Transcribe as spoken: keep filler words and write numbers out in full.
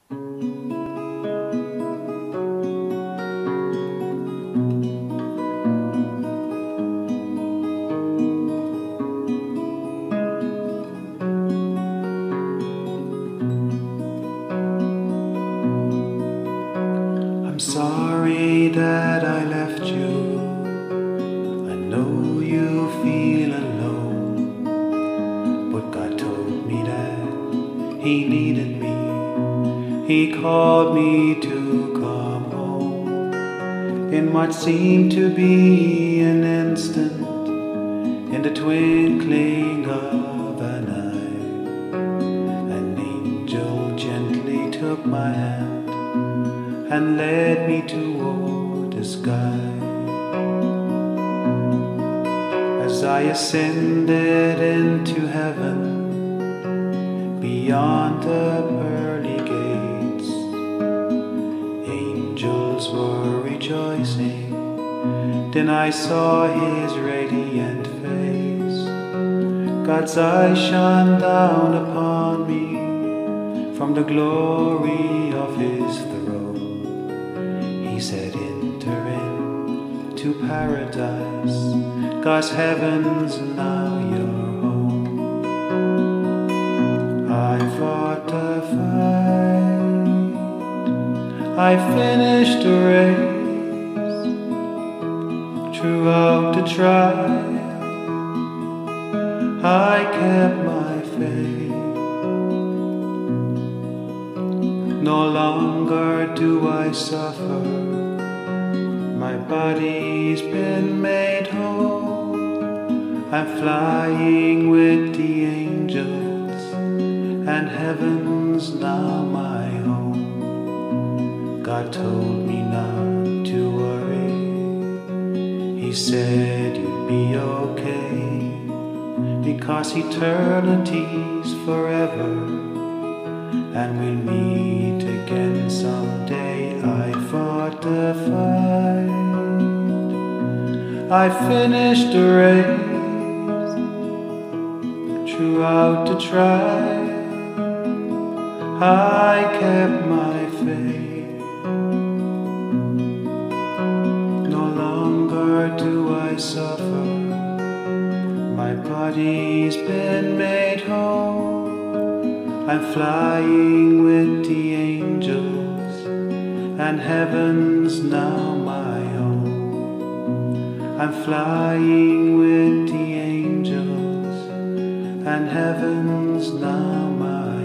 I'm sorry that I left you. I know you feel alone, but God told me that He needed me. He called me to come home. In what seemed to be an instant, in the twinkling of an eye, an angel gently took my hand and led me toward the sky. As I ascended into heaven, beyond the pearly gates, angels were rejoicing. Then I saw His radiant face. God's eyes shone down upon me from the glory of His throne. He said, enter into paradise. God's heaven's now your home. I fought the fight, I finished the race. Throughout the trial, I kept my faith. No longer do I suffer, my body's been made whole. I'm flying with the angels, and heaven's now my home. God told me not to worry. He said you'd be okay, because eternity's forever, and we'll meet again someday. I fought the fight, I finished the race. Throughout the trial, I kept my faith. No longer do I suffer, my body's been made whole. I'm flying with the angels, and heaven's now my home. I'm flying with the angels, and heaven's now my